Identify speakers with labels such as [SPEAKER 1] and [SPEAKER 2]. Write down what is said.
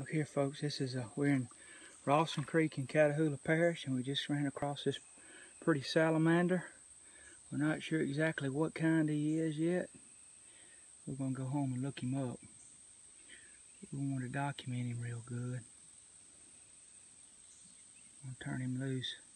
[SPEAKER 1] Look here, folks, we're in Rawson Creek in Catahoula Parish, and we just ran across this pretty salamander. We're not sure exactly what kind he is yet. We're going to go home and look him up. We want to document him real good. I'm going to turn him loose.